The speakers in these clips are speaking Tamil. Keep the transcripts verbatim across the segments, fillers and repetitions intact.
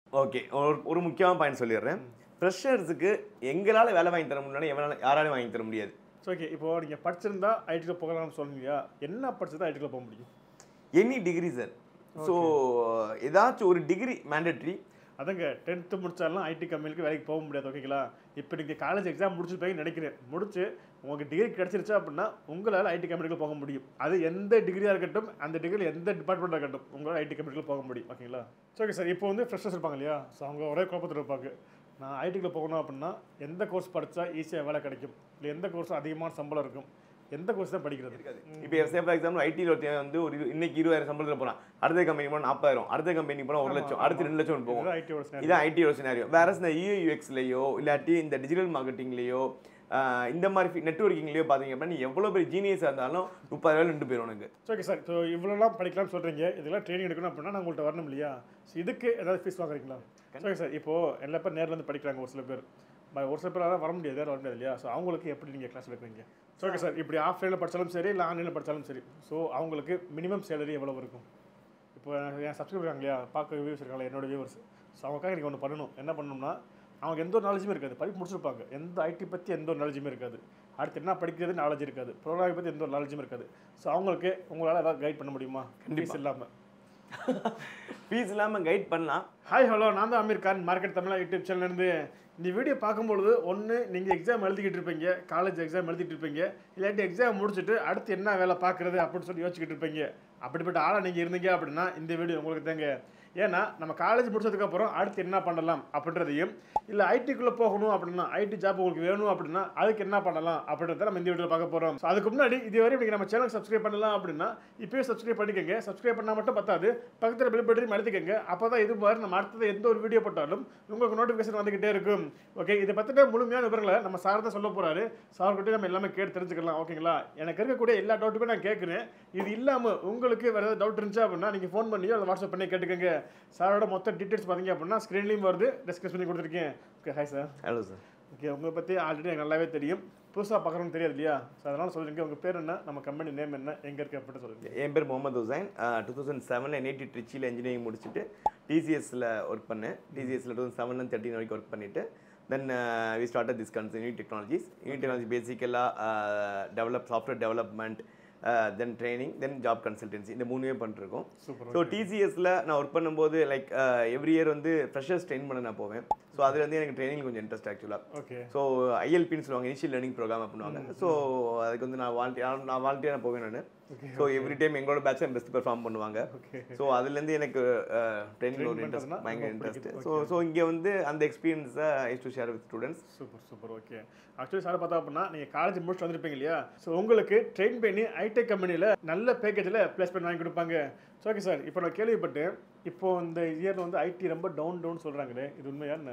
ஓகே, ஒரு ஒரு முக்கியமான பாயிண்ட் சொல்லிடுறேன். ஃப்ரெஷர்ஸுக்கு எங்களால் வேலை வாங்கி தர முடியலன்னா எவனால யாராலையும் வாங்கி தர முடியாது. ஓகே, இப்போ நீங்கள் படிச்சிருந்தா ஐடியில் போகலாம்னு சொல்லுவீங்க. என்ன படிச்சு தான் ஐடியில் போக முடியும்? Any degree sir. ஸோ ஏதாச்சும் ஒரு டிகிரி மேண்டட்ரி. அதங்க டென்த்து முடிச்சாலும் ஐடி கம்பெனிக்கு வேலைக்கு போக முடியாது. ஓகேங்களா? இப்போ நீங்கள் காலேஜ் எக்ஸாம் முடிச்சுருப்பீங்கன்னு நினைக்கிறேன். முடிச்சு உங்களுக்கு டிகிரி கிடச்சிருச்சா அப்படின்னா உங்களால் ஐடி கம்பெனிக்கு போக முடியும். அது எந்த டிகிரியாக இருக்கட்டும், அந்த டிகிரி எந்த டிபார்ட்மெண்ட்டாக இருக்கட்டும், உங்களால் ஐடி கம்பெனிக்கு போக முடியும். ஓகேங்களா? ஓகே சார், இப்போ வந்து ஃப்ரெஷர்ஸ் இருப்பாங்க இல்லையா? ஸோ அவங்க ஒரே குழப்பத்தில் இருப்பாங்க. நான் ஐடிக்குள்ளே போகணும் அப்படின்னா எந்த கோர்ஸ் படித்தா ஈஸியாக வேலை கிடைக்கும், இல்லை எந்த கோர்ஸ் அதிகமான சம்பளம் இருக்கும், எந்த கோர்ஸ் தான் படிக்கிறது இருக்காது. இப்போ சேஃப் ஃபார் எக்ஸாம்பிள் ஐடியில் ஒருத்தன் வந்து ஒரு இன்னைக்கு இருபதாயிரம் சம்பளத்தில் போகிறான், அடுத்த கம்பெனி போனால் நாற்பதாயிரம், அடுத்த கம்பெனி போனால் ஒரு லட்சம், அடுத்து ரெண்டு லட்சம் போகும். இதான் ஐடியோட சினாரியோ. வேற இந்த யூஎக்ஸ்லையோ இல்லாட்டி இந்த டிஜிட்டல் மார்க்கெட்டிங்லேயோ இந்த மாதிரி நெட்வொர்க்கிங்லேயோ பார்த்தீங்க அப்படின்னா நீ எவ்வளோ பெரிய ஜீனியஸாக இருந்தாலும் முப்பதாயிரம் ரெண்டு பேரும் உனக்கு. ஓகே சார், ஸோ இவ்வளோலாம் படிக்கலாம்னு சொல்கிறீங்க. இதெல்லாம் ட்ரைனிங் எடுக்கணும் அப்படின்னா நான் உங்கள்கிட்ட வரணும் இல்லையா? ஸோ இதுக்கு ஏதாவது ஃபீஸ் வாங்குறீங்களா? ஓகே சார், இப்போது எல்லா பேர் நேரில் வந்து படிக்கிறாங்க. ஒரு சில பேர் ஒரு சில பேரால் வர முடியாது, யாரும் வர முடியாது இல்லையா? ஸோ அவங்களுக்கு எப்படி நீங்கள் கிளாஸ் எடுக்கிறீங்க? ஓகே சார், இப்படி ஆஃப்லைனில் படித்தாலும் சரி, இல்லை ஆன்லைனில் படித்தாலும் சரி, ஸோ அவங்களுக்கு மினிமம் சேலரி எவ்வளோ இருக்கும்? இப்போ என் சப்ஸ்கிரைபர் இருக்காங்க இல்லையா, பார்க்க வியூவர்ஸ் இருக்காங்களா, என்னோட வியூவர்ஸ். ஸோ அவங்களுக்காக நீங்கள் ஒன்று பண்ணணும். என்ன பண்ணணும்னா, அவங்க எந்த ஒரு நாலேஜுமே இருக்காது, படிப்பு முடிச்சிருப்பாங்க, எந்த ஐடி பற்றி எந்த ஒரு நாலேஜுமே இருக்காது, அடுத்து என்ன படிக்கிறது நாலேஜ் இருக்காது, ப்ரோக்ராமிங் பற்றி எந்த ஒரு நாலேஜுமே இருக்காது. ஸோ அவங்களுக்கு உங்களால் ஏதாவது கைட் பண்ண முடியுமா? ஃபீஸ் இல்லாமல். ஃபீஸ் இல்லாமல் கைட் பண்ணலாம். ஹாய் ஹலோ, நான் தான் அமீர் கான், மார்க்கெட் தமிழா யூடியூப் சேனல்லேருந்து. இந்த வீடியோ பார்க்கும்பொழுது ஒன்று நீங்கள் எக்ஸாம் எழுதிக்கிட்டு இருப்பீங்க, காலேஜ் எக்ஸாம் எழுதிட்டு இருப்பீங்க, இல்லாட்டி எக்ஸாம் முடிச்சுட்டு அடுத்து என்ன வேலை பார்க்குறது அப்படின்னு சொல்லி யோசிச்சுக்கிட்டு இருப்பீங்க. அப்படிப்பட்ட ஆளாக நீங்கள் இருந்தீங்க அப்படின்னா இந்த வீடியோ உங்களுக்கு தாங்க. ஏன்னா நம்ம காலேஜ் முடிச்சதுக்கப்புறம் அடுத்து என்ன பண்ணலாம் அப்படின்றதையும், இல்லை ஐடிக்குள்ளே போகணும் அப்படின்னா ஐடி ஜாப் உங்களுக்கு வேணும் அப்படின்னா அதுக்கு என்ன பண்ணலாம் அப்படின்றத நம்ம இந்த வீடியோவில் பார்க்க போகிறோம். ஸோ அதுக்கு முன்னாடி இதுவரை நீங்கள் நம்ம சேனல் சப்ஸ்கிரைப் பண்ணலாம் அப்படின்னா இப்போயே சப்ஸ்கிரைப் பண்ணிக்கோங்க. சப்ஸ்கிரைப் பண்ணால் மட்டும் பத்தாது, பக்கத்தில் பெல் பட்டனையும் அழுத்திக்கோங்க. அப்போ தான் இது மாதிரி நம்ம அடுத்தது எந்த ஒரு வீடியோ போட்டாலும் உங்களுக்கு நோட்டிஃபிகேஷன் வந்துக்கிட்டே இருக்கும். ஓகே, இதை பற்றின முழுமையான விவரங்களை நம்ம சார் தான் சொல்ல போகிறாரு. சார்கிட்டே நம்ம எல்லாமே கேட்டு தெரிஞ்சுக்கலாம். ஓகேங்களா? எனக்கு இருக்கக்கூடிய எல்லா டவுட்டுமே நான் கேட்குறேன். இது இல்லாமல் உங்களுக்கு வேறு ஏதாவது டவுட் இருந்துச்சா அப்படின்னா நீங்கள் ஃபோன் பண்ணியோ அதை வாட்ஸ்அப் பண்ணி கேட்டுக்கோங்க. சாரோட மொத்த டீட்டெயில்ஸ் பார்த்தீங்க அப்படின்னா ஸ்க்ரீன்லேயும் வருது, டிஸ்கஸ் பண்ணி கொடுத்துருக்கேன். Okay, hi sir. Hello sir. Okay, உங்களை பற்றி ஆல்ரெடி எனக்கு நல்லாவே தெரியும், புதுசாக பார்க்குறோன்னு தெரியாது இல்லையா? ஸோ அதனால் சொல்லுங்கள், உங்கள் பேர் என்ன, நம்ம கம்பெனி நேம் என்ன, எங்கே இருக்குது அப்படின்னு சொல்லுங்கள். என் பேர் முகமது ஹுசைன். டூ தௌசண்ட் செவனில் என்ஐடி ட்ரிச்சியில் இன்ஜினியரிங் முடிச்சுட்டு டிசிஎஸில் ஒர்க் பண்ணேன். டிசிஎஸில் டூ தௌசண்ட் செவன்லேருந்து தேர்ட்டின் வரைக்கும் ஒர்க் பண்ணிவிட்டு then we start this concern unit technologies. Unit technology பேசிக்கலாக develop software development, then training, then job consultancy, இந்த மூணுமே பண்ணிருக்கோம். ஸோ டிசிஎஸில் நான் ஒர்க் பண்ணும்போது லைக் எவ்ரி இயர் வந்து ஃப்ரெஷர்ஸ் ட்ரெயின் பண்ண நான் போவேன். ஸோ அதில் வந்து எனக்கு ட்ரைனிங் கொஞ்சம் இன்ட்ரெஸ்ட் ஆக்சுவலாக. ஓகே, ஸோ ஐஎல்பின்னு சொல்லுவாங்க, இனிஷியல் லேர்னிங் ப்ரோக்ராம் பண்ணுவாங்க. ஸோ அதுக்கு வந்து நான் வாலண்டியர் நான் வாலண்டியராக போவேன் நான். ஸோ எவ்ரி டைம் எங்களோட பேட்ச் பெஸ்ட் பெர்ஃபார்ம் பண்ணுவாங்க. ஸோ அதுலேருந்து எனக்கு ட்ரைனிங் ஒரு இன்ட்ரெஸ்ட், பயங்கர இன்ட்ரெஸ்ட். ஸோ ஸோ இங்கே வந்து அந்த எக்ஸ்பீரியன்ஸை used to share with students. Super super. Okay, actually sir பார்த்தா அப்படின்னா நீங்கள் காலேஜ் முடிச்சுட்டு வந்திருப்பீங்க இல்லையா? ஸோ உங்களுக்கு ட்ரெயின் பண்ணி ஐடி கம்பெனியில் நல்ல பேக்கேஜில் பிளேஸ்மெண்ட் வாங்கி கொடுப்பாங்க. ஸோ ஓகே சார், இப்போ நான் கேள்விப்பட்டேன் இப்போ இந்த இயரில் வந்து ஐடி ரொம்ப டவுன் டவுன் சொல்கிறாங்களே, இது உண்மையா என்ன?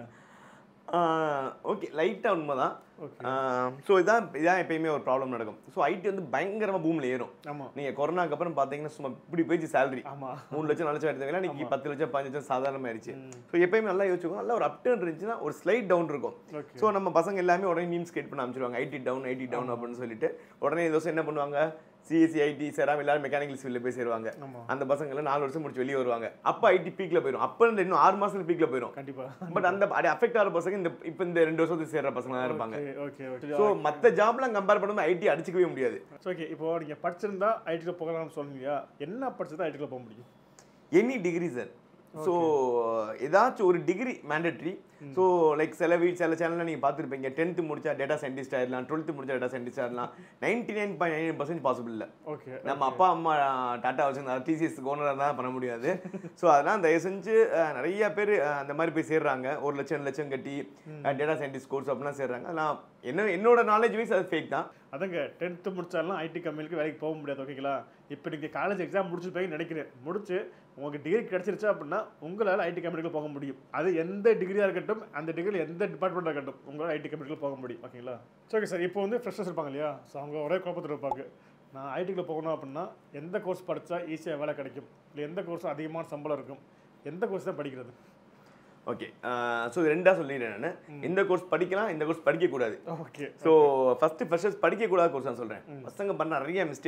ஓகே, லைட்டாக உண்மை தான். ஸோ இதான் இதான் எப்பயுமே ஒரு ப்ராப்ளம் நடக்கும். ஸோ ஐடி வந்து பயங்கரமாக பூமில் ஏறும். ஆமாம், நீங்கள் கொரோனாக்கு அப்புறம் பார்த்தீங்கன்னா சும்மா இப்படி போயிடுச்சு சேலரி. ஆமாம், மூணு லட்சம் நாலு லட்சம் எடுத்தீங்கன்னா இன்னைக்கு பத்து லட்சம் பதினஞ்சு லட்சம் சாதாரணமாக ஆயிடுச்சு. ஸோ எப்பயுமே நல்லா யோசிச்சுக்கோங்க, நல்லா ஒரு அப் டர்ன் இருந்துச்சுன்னா ஒரு ஸ்லைட் டவுன் இருக்கும். ஸோ நம்ம பசங்க எல்லாமே உடனே மீம்ஸ் கிரியேட் பண்ண அமைச்சிருவாங்க, ஐடி டவுன் ஐடி டவுன் அப்படின்னு சொல்லிட்டு. உடனே இந்த வருஷம் என்ன பண்ணுவாங்க, சிஎஸ்சி ஐடி சேராம எல்லாரும் மெக்கானிக்கல் சிவில்ல போய் சேருவாங்க. அந்த பசங்க எல்லாம் நாலு வருஷம் முடிச்சு வெளியே வருவாங்க. அப்போ ஐடி பீக்ல போயிடும். அப்போ இன்னும் ஆறு மாசத்துல பீக்ல போயிடும் கண்டிப்பா. பட் அந்த அஃபெக்ட் ஆகிற பசங்க இந்த இப்போ இந்த ரெண்டு வருஷத்துக்கு சேர்ற பசங்க தான் இருப்பாங்க. ஸோ மற்ற ஜாப்லாம் கம்பேர் பண்ணும்போது ஐடி அடிச்சுக்கவே முடியாது. ஓகே, இப்போ நீங்க படிச்சிருந்தா ஐடியில் போகலாம்னு சொல்லுவீங்க. என்ன படிச்சதா ஐடியில் போக முடியும்? Any degree sir. ஸோ ஏதாச்சும் ஒரு டிகிரி மேண்டட்ரி. ஸோ லைக் சில வீட் சில சேனலில் நீங்கள் பார்த்துருப்பீங்க, டென்த்து முடிச்சா டேட்டா சயின்டிஸ்ட் ஆயிடலாம், டுவெல்த்து முடிச்சா டேட்டா சயின்டிஸ்ட் ஆயிடலாம். Ninety nine point nine percent possible இல்லை. ஓகே, நம்ம அப்பா அம்மா டாட்டா வச்சுருந்தா டிசிஎஸ் ஓனராக தான் பண்ண முடியாது. ஸோ அதெல்லாம் தயவு செஞ்சு நிறைய பேர் அந்த மாதிரி போய் சேர்றாங்க, ஒரு லட்சம் ரெண்டு லட்சம் கட்டி டேட்டா சயின்டிஸ்ட் கோர்ஸ் அப்படிலாம் சேர்றாங்க. அதெல்லாம் என்ன என்னோட நாலேஜ் வைஸ் அது ஃபேக் தான். அதங்க டென்த்து முடிச்சாலும் ஐடி கம்பெனிக்கு வேலைக்கு போக முடியாது. ஓகேங்களா? இப்போ நீங்கள் காலேஜ் எக்ஸாம் முடிச்சுருப்பீங்கன்னு நினைக்கிறேன். முடிச்சு உங்களுக்கு டிகிரி கிடச்சிருச்சா அப்படின்னா உங்களால் ஐடி கம்பெனிக்கு போக முடியும். அது எந்த டிகிரியாக இருக்கட்டும், அந்த டிகிரி எந்த டிபார்ட்மெண்ட்டாக இருக்கட்டும், உங்களால் ஐடி கம்பெனிக்கு போக முடியும். ஓகேங்களா? ஓகே சார், இப்போ வந்து ஃப்ரெஷர்ஸ் இருப்பாங்க இல்லையா? ஸோ அவங்க ஒரே குழப்பத்தில் இருப்பாங்க. நான் ஐடிக்குள்ளே போகணும் அப்படின்னா எந்த கோர்ஸ் படித்தா ஈஸியாக வேலை கிடைக்கும், இல்லை எந்த கோர்ஸ் அதிகமான சம்பளம் இருக்கும், எந்த கோர்ஸ் தான் படிக்கிறது? ஓகே, ஸோ ரெண்டாக சொல்லிடுறேன் நான். இந்த கோர்ஸ் படிக்கலாம், இந்த கோர்ஸ் படிக்கக்கூடாது. ஓகே, ஸோ ஃபஸ்ட்டு ஃப்ரெஷர்ஸ் படிக்கக்கூடாத கோர்ஸ் நான் சொல்கிறேன். பசங்க பண்ண நிறைய மிஸ்டேக்ஸ்.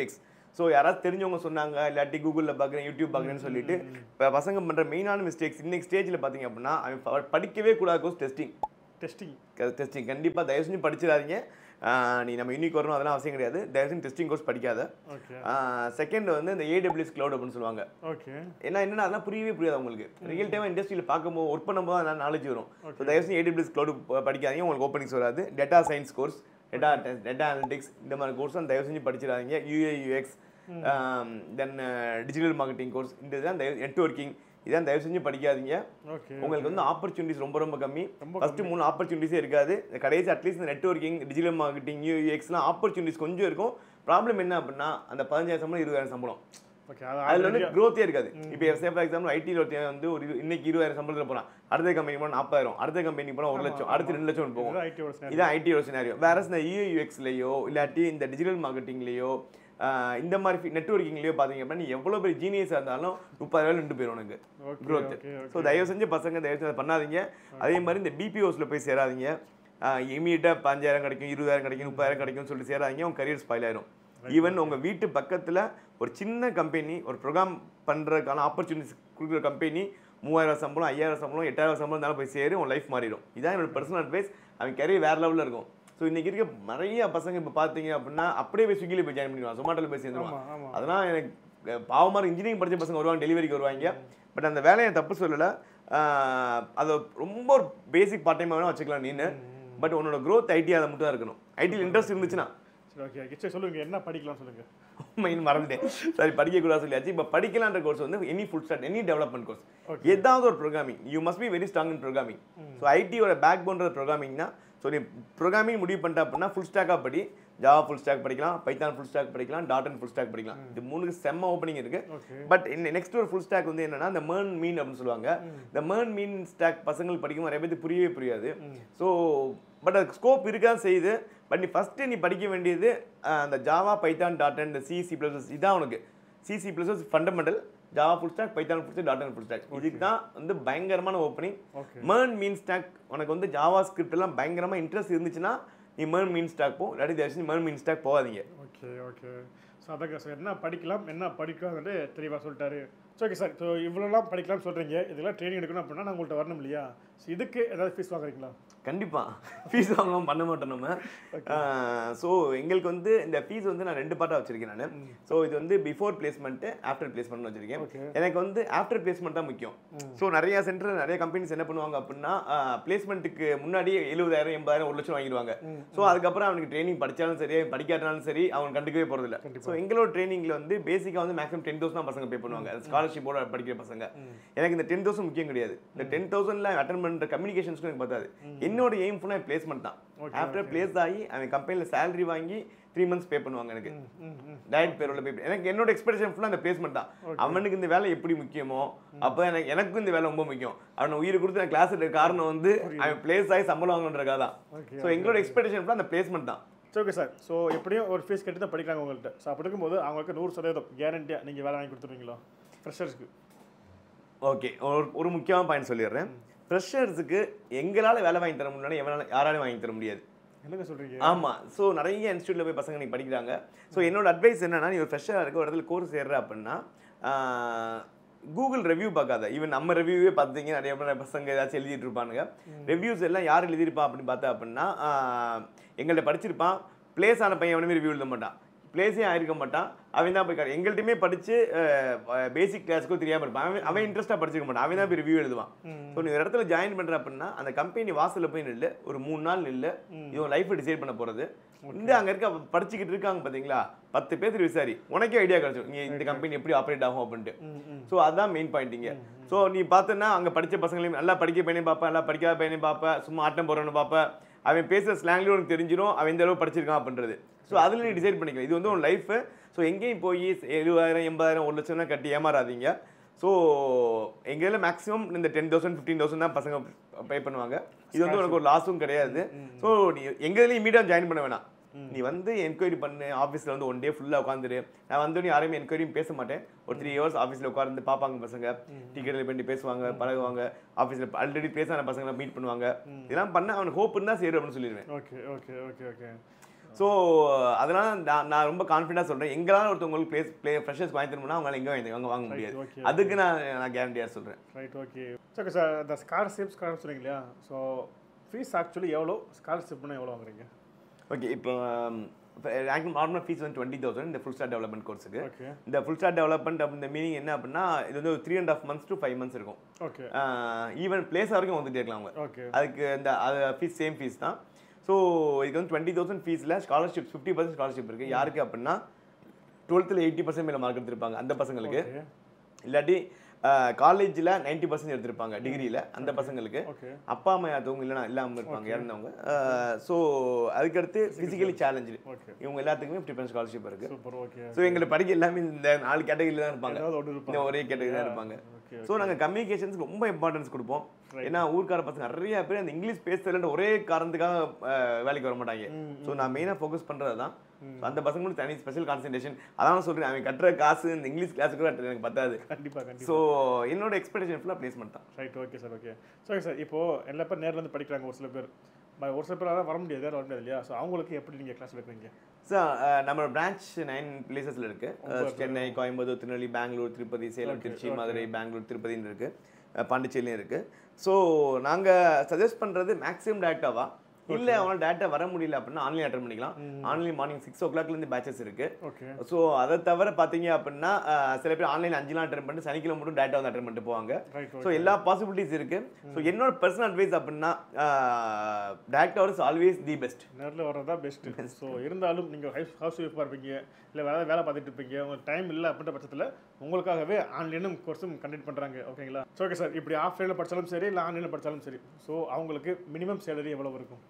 ஸோ யாராவது தெரிஞ்சவங்க சொன்னாங்க இல்லாட்டி கூகுளில் பார்க்குறேன் யூடியூப் பார்க்குறேன்னு சொல்லிட்டு இப்போ பசங்க பண்ணுற மெயினான மிஸ்டேக்ஸ் இன்னைக்கு ஸ்டேஜில் பார்த்தீங்க அப்படின்னா அவன் படிக்கவே கூடாது கோர்ஸ் டெஸ்டிங் டெஸ்டிங் டெஸ்டிங் கண்டிப்பாக தயவு செஞ்சு படிச்சிடாதீங்க. நீ நம்ம யூனிக் வரணும் அதெல்லாம் அவசியம் கிடையாது. தயவு செஞ்சு டெஸ்டிங் கோர்ஸ் படிக்காத. செகண்ட் வந்து இந்த ஏடபிள்யூஎஸ் கிளவுட் அப்படின்னு சொல்லுவாங்க. ஓகே ஏன்னா என்னன்னா அதெல்லாம் புரியவே புரியாது உங்களுக்கு. ரியல் டைமாக இண்டஸ்ட்ரியில் பார்க்கும்போது ஒர்க் பண்ணும்போது அதெல்லாம் நாலேஜ் வரும். ஸோ தயவு செஞ்சு ஏடபிள்யூஎஸ் கிளவுட் படிக்காதீங்க, உங்களுக்கு ஓப்பனிங்ஸ் வராது. Data science course, data data analytics இந்த மாதிரி கோர்ஸ் தயவு செஞ்சு படிச்சிடாதீங்க. UA UX then digital marketing course இந்த இதுதான் தயவு நெட்வொர்க்கிங் இதான் தயவு செஞ்சு படிக்காதீங்க. உங்களுக்கு வந்து ஆப்பர்ச்சுனிட்டிஸ் ரொம்ப ரொம்ப கம்மி. ஃபர்ஸ்ட் மூணு ஆப்பர்ச்சுனிட்டிஸே இருக்காது. கடைசி அட்லீஸ்ட் இந்த நெட்வொர்க்கிங் டிஜிட்டல் மார்க்கெட்டிங் யூஎக்ஸ்லாம் ஆப்பர்ச்சுனிட்டிஸ் கொஞ்சம் இருக்கும். ப்ராப்ளம் என்ன அப்படின்னா அந்த பதினஞ்சாயிரம் சம்பளம் இருபதாயிரம் சம்பளம் அதில் வந்து க்ரோத்தே இருக்காது. இப்போ ஃபார் எக்ஸாம்பிள் ஐடியில் ஒருத்தர் வந்து ஒரு இன்னைக்கு இருபதாயிரம் சம்பளத்தில் போகிறான், அடுத்த கம்பெனி போனால் நாற்பதாயிரம், அடுத்த கம்பெனி போனால் ஒரு லட்சம், அடுத்து ரெண்டு லட்சம் போகும். இதான் ஐடியோட சினாரியோ. வேற இந்த யூஎக்ஸ்லையோ இல்லாட்டி இந்த டிஜிட்டல் மார்க்கெட்டிங்லேயோ இந்த மாதிரி நெட்வொர்க்கிங்லேயோ பார்த்தீங்க அப்படின்னா நீ எவ்வளோ பெரிய ஜீனியஸாக இருந்தாலும் முப்பதாயிரம் ரெண்டு பேரும் உனக்கு க்ரோத். ஸோ தயவு செஞ்சு பசங்க தயவு செஞ்சு பண்ணாதீங்க. அதே மாதிரி இந்த பிபிஓஸில் போய் சேராதீங்க. இமீடியட்டாக பஞ்சாயிரம் கிடைக்கும், இருபதாயிரம் கிடைக்கும், முப்பதாயிரம் கிடைக்கும்னு சொல்லிட்டு சேராதீங்க. உங்கள் கரியர் ஸ்பாயில் ஆயிரும். ஈவன் உங்கள் வீட்டு பக்கத்தில் ஒரு சின்ன கம்பெனி ஒரு ப்ரோக்ராம் பண்ணுறதுக்கான ஆப்பர்ச்சுனிட்டிஸ் கொடுக்குற கம்பெனி மூவாயிரம் சம்பளம், ஐயாயிரம் சம்பளம், எட்டாயிரம் சம்பளம் இருந்தாலும் போய் சேரு, உன் லைஃப் மாறிடும். இதான் என்னோட பர்சனல் அட்வைஸ். அவன் கரியர் வேறு லெவலில் இருக்கும். ஸோ இன்றைக்கி இருக்க நிறைய பசங்க இப்போ பார்த்தீங்க அப்படின்னா அப்படியே போய் ஸ்விக்கியில் போய் ஜாயின் பண்ணிடுவான், சொமாட்டோவில் போய் சேர்ந்துருவான். அதெல்லாம் எனக்கு பாவமாக இன்ஜினியரிங் படித்த பசங்க வருவாங்க, டெலிவரிக்கு வருவாங்க. பட் அந்த வேலையை தப்பு சொல்லலை. அதை ரொம்ப ஒரு பேசிக் பார்ட் டைமாக வேணால் வச்சுக்கலாம் நீனு. பட் உன்னோட க்ரோத் ஐடி அதை மட்டும் தான் இருக்கணும். ஐடியில் இன்ட்ரெஸ்ட் இருந்துச்சுன்னா ஓகே சொல்லுங்கள் என்ன படிக்கலாம் சொல்லுங்கள். மெயின் மறந்துட்டேன், சரி படிக்கக்கூடாது சொல்லியாச்சு. இப்போ படிக்கலான்ற கோர்ஸ் வந்து any full stack any development course, ஏதாவது ஒரு programming. You must be very strong in programming. So ஐடியோட பேக் போன்றது ப்ரோக்ராமிங்னா. ஸோ நீ ப்ரோக்ராமிங் முடிவு பண்ணிட்ட அப்படின்னா ஃபுல் ஸ்டாக்காக படி. ஜாவா ஃபுல் ஸ்டாக் படிக்கலாம், பைத்தான் ஃபுல் ஸ்டாக் படிக்கலாம், டாட் அண்ட் ஃபுல் ஸ்டாக் படிக்கலாம். இது மூணுக்கு செம்ம ஓப்பனிங் இருக்கு. பட் நெக்ஸ்ட் ஒரு ஃபுல் ஸ்டாக் வந்து என்னன்னா இந்த மேர்ன் மீன் அப்படின்னு சொல்லுவாங்க. இந்த மேர்ன் மீன் ஸ்டாக் பசங்களுக்கு படிக்கும் நிறைய பேருக்கு புரியவே புரியாது. ஸோ பட் அது ஸ்கோப் இருக்கான்னு செய்யுது. பட் நீ ஃபஸ்ட்டு நீ படிக்க வேண்டியது அந்த Java Python dot and C C plus இதான் உனக்கு. C C plus fundamental, Java full stack, Python full stack, dot and full stack. இதுக்கு தான் வந்து பயங்கரமான ஓப்பனிங். மேர்ன் மீன் ஸ்டாக் உனக்கு வந்து ஜாவா ஸ்கிரிப்ட் எல்லாம் பயங்கரமாக இன்ட்ரெஸ்ட் இருந்துச்சுன்னா நீ மேர்ன் மீன் ஸ்டாக் போ, இல்லாட்டி தயவுசெய்து மேர்ன் மீன் ஸ்டாக் போகாதீங்க. ஓகே ஓகே ஸோ அதாங்க சார் என்ன படிக்கலாம் என்ன படிக்கலாம்னு தெளிவாக சொல்லிட்டாரு. ஓகே சார், ஸோ இவ்வளோலாம் படிக்கலாம்னு சொல்கிறீங்க, இதெல்லாம் ட்ரைனிங் எடுக்கணும் அப்படின்னா நான் உங்கள்கிட்ட வரணும் இல்லையா? ஸோ இதுக்கு ஏதாவது ஃபீஸ் வாங்குறீங்களா? கண்டிப்பாக ஃபீஸ் வாங்கலாம் பண்ண மாட்டோம் நம்ம. ஸோ எங்களுக்கு வந்து இந்த ஃபீஸ் வந்து நான் ரெண்டு பார்ட்டாக வச்சுருக்கேன் நான். ஸோ இது வந்து பிஃபோர் பிளேஸ்மெண்ட்டு ஆஃப்டர் பிளேஸ்மெண்ட்னு வச்சுருக்கேன். எனக்கு வந்து ஆஃப்டர் பிளேஸ்மெண்ட் தான் முக்கியம். ஸோ நிறைய சென்டர் நிறைய கம்பெனிஸ் என்ன பண்ணுவாங்க அப்படின்னா பிளேஸ்மெண்ட்டுக்கு முன்னாடி எழுபதாயிரம் எண்பதாயிரம் ஒரு லட்சம் வாங்கிடுவாங்க. ஸோ அதுக்கப்புறம் அவனுக்கு ட்ரைனிங் படித்தாலும் சரி படிக்காட்டாலும் சரி அவன் கண்டுக்கவே போகிறதில்ல. ஸோ எங்களோட ட்ரைனிங்கில் வந்து பேசிக்காக வந்து மேக்ஸிமம் டென் தௌசண்ட் தான் பசங்க பே பண்ணுவாங்க, ஸ்காலர்ஷிப்போட படிக்கிற பசங்க. எனக்கு இந்த டென் தௌசண்ட் முக்கியம் கிடையாது. இந்த டென் தௌசண்ட்ல அட்டன் பண்ணுற கம்யூனிகேஷன்ஸ்க்கு எனக்கு பார்த்தாது. என்னோட எய்ம் ஃபுல்லாக பிளேஸ்மெண்ட் தான். ஆஃப்டர் பிளேஸ் ஆகி அவன் கம்பெனியில் சேலரி வாங்கி த்ரீ மந்த்ஸ் பே பண்ணுவாங்க எனக்கு டைரக்ட் பேரோட பே. எனக்கு என்னோட எக்ஸ்பெக்டேஷன் ஃபுல்லாக அந்த பிளேஸ்மெண்ட் தான். அவனுக்கு இந்த வேலை எப்படி முக்கியமோ அப்போ எனக்கு எனக்கும் இந்த வேலை ரொம்ப முக்கியம். அவனை உயிரை கொடுத்து நான் கிளாஸ் எடுக்க காரணம் வந்து அவன் பிளேஸ் ஆகி சம்பளம் வாங்கன்றக்காக தான். ஸோ எங்களோட எக்ஸ்பெக்டேஷன் ஃபுல்லாக அந்த பிளேஸ்மெண்ட் தான். ஓகே சார், ஸோ எப்படியும் ஒரு ஃபீஸ் கட்டி தான் படிக்கிறாங்க உங்கள்கிட்ட. ஸோ அப்படி இருக்கும்போது அவங்களுக்கு நூறு சதவீதம் கேரண்டியாக நீங்கள் வேலை வாங்கி கொடுத்துருவீங்களா ஃப்ரெஷர்ஸ்க்கு? ஓகே, ஒரு ஒரு முக்கியமான பாயிண்ட் சொல்லிடுறேன். ஃப்ரெஷர்ஸுக்கு எங்களால் வேலை வாங்கி தர முடியல, எவனால யாராலையும் வாங்கி தர முடியாது. என்னங்க சொல்கிறீங்க? ஆமாம். ஸோ நிறைய இன்ஸ்டியூட்டில் போய் பசங்க நீங்கள் படிக்கிறாங்க. ஸோ என்னோட அட்வைஸ் என்னன்னா, நீ ஒரு ஃப்ரெஷராக இருக்க ஒரு இடத்துல கோர்ஸ் ஏறுற அப்படின்னா கூகுள் ரிவ்யூ பார்க்காத. ஈவன் நம்ம ரிவ்யூவே பார்த்தீங்க நிறைய பேர் பசங்க ஏதாச்சும் எழுதிட்டு இருப்பானுங்க. ரிவ்யூஸ் எல்லாம் யார் எழுதியிருப்பான் அப்படின்னு பார்த்தா அப்படின்னா எங்கள்கிட்ட படிச்சிருப்பான், பிளேஸ் ஆன பையன் எவனுமே ரிவ்யூ எழுத மாட்டான், பிளேஸே ஆயிருக்க மாட்டான். அவன் தான் போய் எங்கள்கிட்டயுமே படிச்சு பேசிக் கிளாஸ்க்கோ தெரியாமல் இருப்பான். அவன் அவன் இன்ட்ரெஸ்ட்டாக படிச்சிருக்க மாட்டான், அவன் தான் போய் ரிவ்யூ எழுதுவான். ஸோ நீ ஒரு இடத்துல ஜாயின் பண்ணுற அப்படின்னா அந்த கம்பெனி வாசலில் போய் நில்லு, ஒரு மூணு நாள் நில்லு, இவன் லைஃப்பை டிசைட் பண்ண போகிறது. இந்த அங்கே இருக்க படிச்சுக்கிட்டு இருக்காங்க பார்த்தீங்களா, பத்து பேர் விசாரி, உனக்கே ஐடியா கிடைச்சிடும் இங்கே இந்த கம்பெனி எப்படி ஆப்ரேட் ஆகும் அப்படின்ட்டு. ஸோ அதுதான் மெயின் பாயிண்டிங்க. ஸோ நீ பார்த்தோன்னா அங்கே படித்த பசங்களையும் நல்லா படிக்க பையனையும் பார்ப்பேன், நல்லா படிக்காத பையனையும் பார்ப்பேன், சும்மா ஆட்டம் போகிறவனு பார்ப்பேன். அவன் பேசுகிற ஸ்லாங்லேயும் உனக்கு தெரிஞ்சிடும் அவன் எந்த அளவு படிச்சிருக்கான் அப்படின்றது. ஸோ அதில் நீ டிசைட் பண்ணிக்கலாம், இது வந்து உன் லைஃபு. ஸோ எங்கேயும் போய் எழுபதாயிரம் எண்பதாயிரம் ஒரு லட்சம்லாம் கட்டி ஏமாறாதீங்க. ஸோ எங்கேயும் மேக்ஸிமம் இந்த டென் தௌசண்ட் ஃபிஃப்டீன் தௌசண்ட் தான் பசங்க பே பண்ணுவாங்க. இது வந்து உனக்கு ஒரு லாஸும் கிடையாது. ஸோ நீ எங்கேயும் இமீடியட்டாக ஜாயின் பண்ண வேணாம். நீ வந்து என்கொயரி பண்ணு, ஆஃபீஸில் வந்து ஒன் டே ஃபுல்லாக உட்காந்துரு. நான் வந்து நீ யாரையுமே என்கொயரியும் பேச மாட்டேன். ஒரு த்ரீ ஹவர்ஸ் ஆஃபீஸில் உட்காந்து பார்ப்பாங்க பசங்க, டிக்கெட்டில் பண்ணி பேசுவாங்க, பழகுவாங்க, ஆஃபீஸில் ஆல்ரெடி பேசான பசங்களை மீட் பண்ணுவாங்க. இதெல்லாம் பண்ண அவனுக்கு ஹோப் இருந்தால் சரி அப்படின்னு சொல்லிடுவேன். Okay okay okay okay so அதனால நான் நான் ரொம்ப கான்ஃபிடண்டாக சொல்கிறேன், எங்களால் ஒருத்தவங்களுக்கு பிளேஸ் பிளே ஃப்ரெஷர்ஸ் வாங்கி தரணும்னா அவங்களால எங்கே வாங்கி வாங்க வாங்க முடியாது. அதுக்கு நான் நான் கேரண்டியாக சொல்கிறேன். Right, okay. ஓகே சார், இந்த ஸ்காலர்ஷிப் ஸ்காலர்ஷிப் சொன்னீங்க இல்லையா, ஸோ ஃபீஸ் ஆக்சுவலி எவ்வளோ, ஸ்காலர்ஷிப்னா எவ்வளோ வாங்குறீங்க? ஓகே, இப்போ நார்மல் ஃபீஸ் வந்து டுவெண்ட்டி தௌசண்ட் இந்த ஃபுல் ஸ்டார் டெவலப்மெண்ட் கோர்ஸுக்கு. இந்த ஃபுல் ஸ்டார் டெவலப்மெண்ட் இந்த மீனிங் என்ன அப்படின்னா, இது வந்து ஒரு three and half months to five months இருக்கும். ஓகே, ஈவன் பிளேஸ் வரைக்கும் வந்துட்டே இருக்கலாம் அவங்க. ஓகே, அதுக்கு இந்த அது ஃபீஸ் சேம் ஃபீஸ் தான். ஸோ இதுக்கு வந்து டுவெண்ட்டி தௌசண்ட் ஃபீஸில் ஸ்காலர்ஷிப் ஃபிஃப்டி பர்சன்ட் ஸ்காலர்ஷிப் இருக்குது. யாருக்கு அப்படின்னா டுவெல்த்தில் எயிட்டி பர்சன்ட் மேலே மார்க் எடுத்திருப்பாங்க அந்த பசங்களுக்கு, இல்லாட்டி காலேஜில் நைன்டி பர்சன்ட் எடுத்திருப்பாங்க டிகிரியில் அந்த பசங்களுக்கு, அப்பா அம்மா யாத்தவங்க இல்லைனா இல்லாமல் இருப்பாங்க இறந்தவங்க. ஸோ அதுக்கடுத்து ஃபிசிக்கலி சேலஞ்சு இவங்க எல்லாத்துக்குமே ஃபிஃப்டி பர்சன்ட் ஸ்காலர்ஷிப் இருக்குது. ஸோ எங்களை படிக்க எல்லாமே இந்த நாலு கேட்டகரியில் தான் இருப்பாங்க, இந்த ஒரே கேட்டகரி தான் இருப்பாங்க. ஸோ நாங்கள் கம்யூனிகேஷன்ஸ்க்கு ரொம்ப இம்பார்ட்டன்ஸ் கொடுப்போம். ஏன்னா ஊர்க்கார பசங்க நிறைய பேர் அந்த இங்கிலீஷ் பேசுறதுல ஒரே காரணத்துக்காக வேலைக்கு வர மாட்டாங்க. ஸோ நான் மெயினாக ஃபோக்கஸ் பண்ணுறது தான். அந்த பசங்களுக்கு தனி ஸ்பெஷல் கான்சன்ட்ரேஷன். அதான் சொல்கிறேன், அவன் கட்டுற காசு இந்த இங்கிலீஷ் கிளாஸுக்கு கூட எனக்கு பத்தாது. கண்டிப்பாக கண்டிப்பாக. ஸோ என்னோட எக்ஸ்பெக்டேஷன் ஃபுல்லாக பிளேஸ்மெண்ட் தான். Right, okay sir, okay. So okay sir, இப்போது எல்லா பேர் நேரில் வந்து படிக்கிறாங்க, ஒரு சில பேர் ஒரு சில பேரால் வர முடியாது, வர முடியாது இல்லையா? ஸோ அவங்களுக்கு எப்படி நீங்கள் கிளாஸ் வைக்கிறீங்க? சார் நம்மளோட பிரான்ச் நைன் பிளேசஸில் இருக்குது. சென்னை, கோயம்புத்தூர், திருநெல்வேலி, பெங்களூர், திருப்பதி, சேலம், திருச்சி, மதுரை, பெங்களூர், திருப்பதின்னு இருக்குது, பாண்டிச்சேரியும் இருக்குது. ஸோ நாங்கள் சஜஸ்ட் பண்ணுறது மேக்ஸிமம் டேரெக்டாவா, இல்லை அவனால் டேட்டா வர முடியல அப்படின்னா ஆன்லைன் அட்டன் பண்ணிக்கலாம். ஆன்லைன் மார்னிங் சிக்ஸ் ஓ கிளாக்லேருந்து பேச்சஸ் இருக்குது. ஸோ அதை தவிர பார்த்தீங்க அப்படின்னா சில பேர் ஆன்லைன் அஞ்சுலாம் அட்டன் பண்ணிட்டு சனிக்கிழமை மட்டும் டேட்டா வந்து அட்டன் பண்ணிட்டு போவாங்க. ஸோ எல்லா பாசிபிலிட்டிஸ் இருக்குது. ஸோ என்னோட பர்சனல் அட்வைஸ் அப்படின்னா டேரக்டா இஸ் ஆல்வேஸ் தி பெஸ்ட். நேரில் வர்றது தான் பெஸ்ட்டு. ஸோ இருந்தாலும் நீங்கள் ஹவுஸ் ஹவுஸ் ஒய்ஃபாக இருப்பீங்க, இல்லை வேலை வேலை பார்த்துட்டு இருப்பீங்க, உங்களுக்கு டைம் இல்லை அப்படின்ற பட்சத்தில் உங்களுக்காகவே ஆன்லைனும் கோர்ஸும் கண்டக்ட் பண்ணுறாங்க. ஓகேங்களா? ஸோ ஓகே சார், இப்படி ஆஃப்லைனில் படித்தாலும் சரி இல்லை ஆன்லைனில் படித்தாலும் சரி, ஸோ அவங்களுக்கு மினிமம் சேலரி எவ்வளோ இருக்கும்?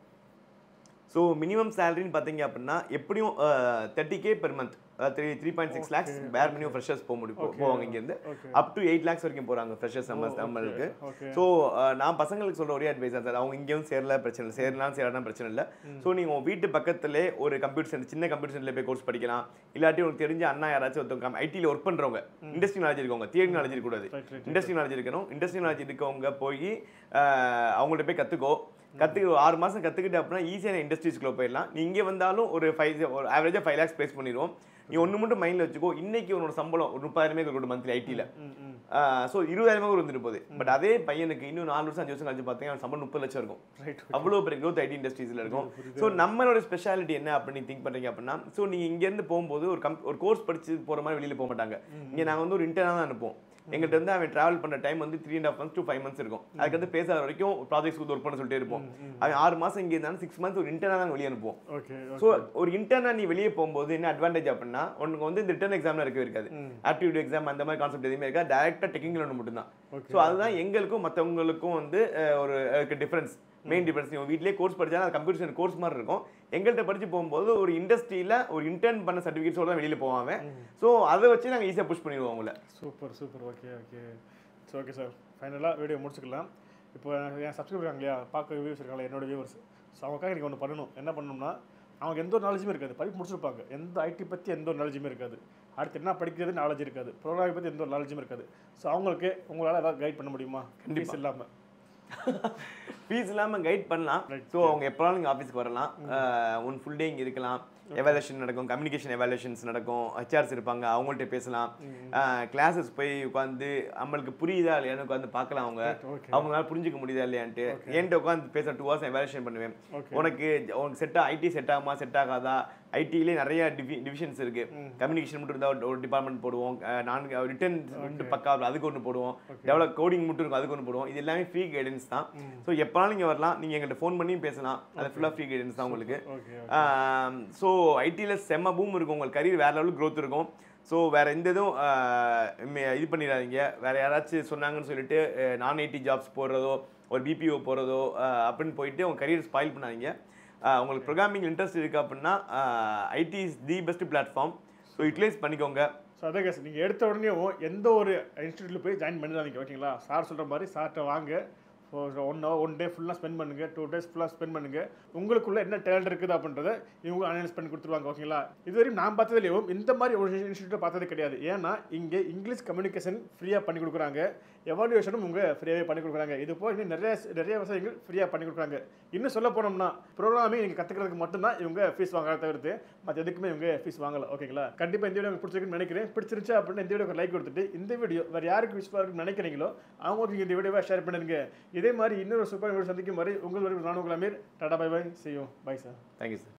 ஸோ மினிமம் சேலரின்னு பார்த்தீங்க அப்படின்னா எப்படியும் thirty K per month, three three point six lakhs per minimum freshers போக முடியும் போவாங்க இங்கேருந்து. அப் டு எயிட் லேக்ஸ் வரைக்கும் போகிறாங்க ஃப்ரெஷர்ஸ் நம்ம நம்மளுக்கு. ஸோ நான் பசங்களுக்கு சொல்கிற ஒரே அட்வைஸ் தான் சார், அவங்க இங்கேயும் சேரல பிரச்சனை இல்லை, சேரலாம் சேரலாம் பிரச்சனை இல்லை. ஸோ நீங்கள் உங்கள் வீட்டு பக்கத்துலேயே ஒரு கம்ப்யூட்டர் சென்டர், சின்ன கம்ப்யூட்டர் சென்டரில் போய் கோர்ஸ் படிக்கலாம். இல்லாட்டி உங்களுக்கு தெரிஞ்ச அண்ணா யாராச்சும் ஒருத்தவங்க ஐடியில் ஒர்க் பண்ணுறவங்க, இண்டஸ்ட்ரி நாலேஜ் இருக்கவங்க, தியரி நாலேஜ் இருக்கக்கூடாது, இண்டஸ்ட்ரி நாலேஜ் இருக்கணும். இண்டஸ்ட்ரி நாலேஜ் இருக்கவங்க போய் அவங்கள்ட்ட போய் கற்றுக்கோ, கற்றுக்க ஆறு மாதம் கற்றுக்கிட்டு அப்படின்னா ஈஸியான இண்டஸ்ட்ரீஸ்க்குள்ள போயிடலாம். நீ இங்கே வந்தாலும் ஒரு ஃபைவ் ஒரு ஆவரேஜாக ஃபைவ் லேக்ஸ் ப்ளேஸ் பண்ணிடுவோம். நீ ஒன்று மட்டும் மைண்டில் வச்சுக்கோ, இன்னைக்கு உன்னோட சம்பளம் ஒரு முப்பதாயிரமே இருக்கட்டும் மந்த்லி ஐடியில். ஸோ இருபதாயிரமே ஒரு வந்துட்டு போகுது. பட் அதே பையனுக்கு இன்னும் நாலு வருஷம் அஞ்சு வருஷம் கழிச்சு பார்த்தீங்கன்னா சம்பளம் முப்பது லட்சம் இருக்கும். அவ்வளோ பெரிய க்ரோத் ஐடி இண்டஸ்ட்ரீஸில் இருக்கும். ஸோ நம்மளோட ஸ்பெஷாலிட்டி என்ன அப்படின்னு திங்க் பண்ணுறீங்க அப்படின்னா, ஸோ நீங்கள் இங்கேருந்து போகும்போது ஒரு கம் ஒரு கோர்ஸ் படிச்சு போகிற மாதிரி வெளியில் போக மாட்டாங்க. இங்கே நாங்கள் வந்து ஒரு இன்டர்னாக தான் அனுப்போம். எங்கள்கிட்ட வந்து அவன் ட்ராவல் பண்ணுற டைம் வந்து three and half months to five months இருக்கும். அதுக்கு வந்து பேசாத வரைக்கும் ப்ராஜெக்ட்ஸ் வந்து ஒர்க் பண்ண சொல்லிட்டே இருப்போம். அவன் ஆறு மாதம் இங்கே இருந்தாலும் சிக்ஸ் மந்த்ஸ் ஒரு இன்டர்னாக தான் வெளியே அனுப்புவோம். ஸோ ஒரு இன்டர்னாக நீ வெளியே போகும்போது என்ன அட்வான்டேஜ் அப்படின்னா, உனக்கு வந்து இந்த ரிட்டர்ன் எக்ஸாம்ல இருக்கவே இருக்காது, ஆப்டிடியூட் எக்ஸாம் அந்த மாதிரி கான்செப்ட் எதுவுமே இருக்கா, டேரக்டாக டெக்னிக்கல் ஒன்று மட்டும்தான். ஸோ அதுதான் எங்களுக்கும் மற்றவங்களுக்கும் வந்து ஒரு டிஃப்ரென்ஸ், மெயின் டிஃபரன்ஸ். நீங்கள் வீட்லேயே கோர்ஸ் படித்தாலும் அது கம்ப்யூட்டர் கோர்ஸ் மாதிரி இருக்கும். எங்கள்கிட்ட படித்து போகும்போது ஒரு இண்டஸ்ட்ரியில் ஒரு இன்டர்ன் பண்ண சர்டிஃபிகேட்ஸோட தான் வெளியில் போவாங்க. ஸோ அதை வச்சு நாங்கள் ஈஸியாக புஷ் பண்ணிடுவோம் அவங்கள. Super super, okay okay. So okay sir, ஃபைனலாக வீடியோ முடிச்சுக்கலாம். இப்போ என் சப்ஸ்கிரைபர் இருக்காங்க இல்லையா, பார்க்க வியூவர்ஸ் இருக்காங்களா, என்னோட வியூவர்ஸ். ஸோ அவங்களுக்காக எனக்கு ஒன்று பண்ணணும். என்ன பண்ணணும்னா, அவங்க எந்த ஒரு நாலேஜுமே இருக்காது, படிப்பு முடிச்சிருப்பாங்க, எந்த ஐடி பற்றி எந்த ஒரு நாலேஜுமே இருக்காது, அடுத்து என்ன படிக்கிறது நாலேஜ் இருக்காது, ப்ரோக்ராமிங் பற்றி எந்த ஒரு நாலேஜுமே இருக்காது. ஸோ அவங்களுக்கு உங்களால் ஏதாவது கைட் பண்ண முடியுமா? கண்டிப்பாக இல்லாமல் ஃபீஸ் இல்லாமல் கைட் பண்ணலாம். ஸோ அவங்க எப்போனாலும் நீங்கள் ஆஃபீஸ்க்கு வரலாம், ஒன் ஃபுல் டே இங்கே இருக்கலாம். எவாலுவேஷன் நடக்கும், கம்யூனிகேஷன் எவாலுவேஷன்ஸ் நடக்கும், ஹெச்ஆர்ஸ் இருப்பாங்க, அவங்கள்ட்ட பேசலாம். கிளாஸஸ் போய் உட்காந்து நம்மளுக்கு புரியுதா இல்லையான்னு உட்காந்து பார்க்கலாம். அவங்க அவங்களால புரிஞ்சுக்க முடியுதா இல்லையான்ட்டு என்கிட்ட உட்காந்து பேச டூ ஹவர்ஸ் எவாலுவேஷன் பண்ணுவேன். உனக்கு உனக்கு செட் ஐடி செட் ஆகுமா செட் ஆகாதா, ஐடியிலே நிறைய டிவி டிவிஷன்ஸ் இருக்கு. கம்யூனிகேஷன் மட்டும் இருந்தால் ஒரு டிபார்ட்மெண்ட் போடுவோம், நான்கு ரிட்டன் பக்கா அதுக்கு ஒன்று போடுவோம், டெவலப் கோடிங் மட்டும் இருக்கும் அதுக்கு ஒன்று போடுவோம். இது எல்லாமே ஃப்ரீ கைடன்ஸ் தான். ஸோ எப்போனாலும் நீங்கள் வரலாம், நீங்கள் எங்கள்கிட்ட ஃபோன் பண்ணியும் பேசலாம், அது ஃபுல்லாக ஃப்ரீ கைடன்ஸ் தான் உங்களுக்கு. ஸோ ஐடியில் செம்ம பூம் இருக்கும், உங்களுக்கு கரியர் வேறு லெவலுக்கு க்ரோத் இருக்கும். ஸோ வேறு எந்த இதுவும் இது பண்ணிடாதீங்க. வேறு யாராச்சும் சொன்னாங்கன்னு சொல்லிட்டு நான் ஐடி ஜாப்ஸ் போடுறதோ ஒரு பிபிஓ போகிறதோ அப்படின்னு போயிட்டு உங்கள் கரியர் ஸ்பாயில் பண்ணாதீங்க. உங்களுக்கு ப்ரோக்ராமிங் இன்ட்ரெஸ்ட் இருக்குது அப்படின்னா IT is the best platform. So utilise பண்ணிக்கோங்க. ஸோ அதே கேஸ் நீங்கள் எடுத்த உடனே எந்த ஒரு இன்ஸ்டியூட்டில் போய் ஜாயின் பண்ணிடாதீங்க. ஓகேங்களா? சார் சொல்கிற மாதிரி சார்கிட்ட வாங்க, ஒன் ஹவர் ஒன் டே ஃபுல்லாக ஸ்பெண்ட் பண்ணுங்கள், டூ டேஸ் ஃபுல்லாக ஸ்பெண்ட் பண்ணுங்கள். உங்களுக்குள்ள என்ன டேலண்ட் இருக்குது அப்படின்றத இவங்க அனலைஸ் பண்ணி கொடுத்துருவாங்க. ஓகேங்களா? இதுவரையும் நான் பார்த்ததுலேயும் இந்த மாதிரி ஒரு இன்ஸ்டியூட்டை பார்த்தது கிடையாது. ஏன்னா இங்கே இங்கிலீஷ் கம்யூனிகேஷன் ஃப்ரீயாக பண்ணி கொடுக்குறாங்க. எவாலுவேஷனும் உங்க ஃப்ரீயாகவே பண்ணி கொடுக்குறாங்க. இது போல் இன்னும் நிறைய நிறைய விஷயங்கள் ஃப்ரீயாக பண்ணி கொடுக்குறாங்க. இன்னும் சொல்ல போனோம்னா ப்ரோக்ராமிங் நீங்கள் கற்றுக்கிறதுக்கு மட்டும்தான் இவங்க ஃபீஸ் வாங்குறத தவிர்த்து மற்ற எதுக்குமே இவங்க ஃபீஸ் வாங்கலை. ஓகேங்களா? கண்டிப்பாக இந்த வீடியோ உங்களுக்கு பிடிச்சிருக்குன்னு நினைக்கிறேன். பிடிச்சிருச்சு அப்படின்னு இந்த வீடியோக்கு லைக் கொடுத்துட்டு இந்த வீடியோ வேறு யாருக்கு யூஸ்ஃபுல்லாக இருக்குன்னு நினைக்கிறீங்களோ அவங்களுக்கு இந்த வீடியோவை ஷேர் பண்ணுங்க. இதே மாதிரி இன்னொரு சூப்பர் வீடியோ சந்திக்கும் வரை உங்கள் நானும் உங்கள் Ameer. Tata bye bye. see you. Bye sir. Thank you sir.